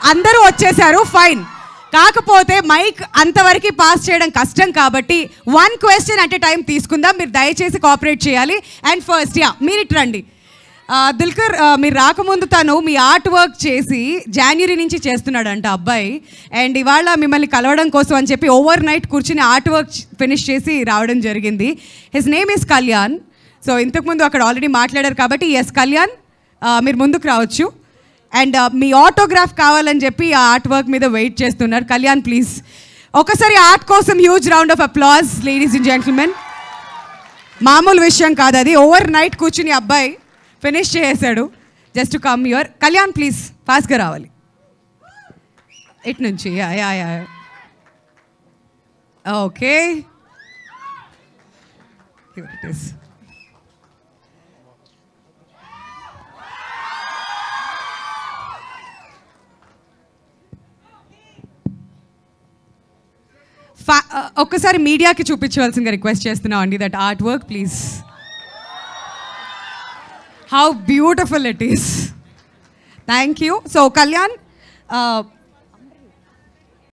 అందరూ వచ్చేసారు, ఫైన్. కాకపోతే మైక్ అంతవరకు పాస్ చేయడం కష్టం కాబట్టి 1 క్వశ్చన్ అట్ ఎ టైం తీసుకుందాం. మీరు దయచేసి కోఆపరేట్ చేయాలి. అండ్ ఫస్ట్ మీరు ఇటు రండి. దిల్కర్, మీరు రాకముందు తను మీ ఆర్ట్ వర్క్ చేసి జనవరి నుంచి చేస్తున్నాడంట అబ్బాయి. అండ్ ఇవాళ మిమ్మల్ని కలవడం కోసం అని చెప్పి ఓవర్ నైట్ కూర్చుని ఆర్ట్ వర్క్ ఫినిష్ చేసి రావడం జరిగింది. His name is Kalyan. So ఇంతకుముందు అక్కడ ఆల్రెడీ మాట్లాడారు కాబట్టి ఎస్ కళ్యాణ్, మీరు ముందుకు రావచ్చు. అండ్ మీ ఆటోగ్రాఫ్ కావాలని చెప్పి ఆ ఆర్ట్ వర్క్ మీద వెయిట్ చేస్తున్నారు. కళ్యాణ్ ప్లీజ్ ఒకసారి ఆర్ట్ కోసం huge round of applause ladies and gentlemen. మామూలు విషయం కాదు అది. ఓవర్ నైట్ కూర్చుని అబ్బాయి ఫినిష్ చేసాడు just to come your. Kalyan please ఫాస్ట్గా రావాలి ఇటు నుంచి. ఓకే ఒక్కసారి మీడియాకి చూపించవలసిందిగా రిక్వెస్ట్ చేస్తున్నాం అండి that art work please. How beautiful it is. Thank you. So Kalyan,